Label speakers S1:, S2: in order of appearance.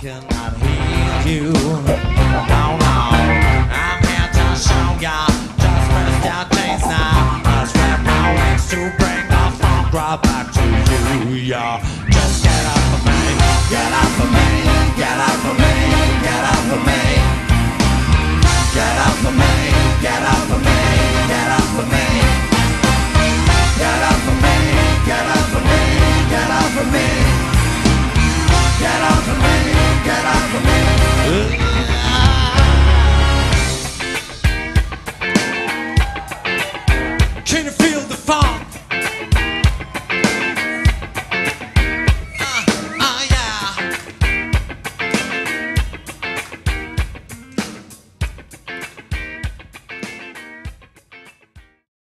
S1: cannot heal you. No, no, I'm here to show ya. Just rest your case now. I spread my wings to bring the funk right back to you. Yeah, just get up for me, get up for me, get up for me, get up for me, get up for me, get up for me, get up for me, get up for me.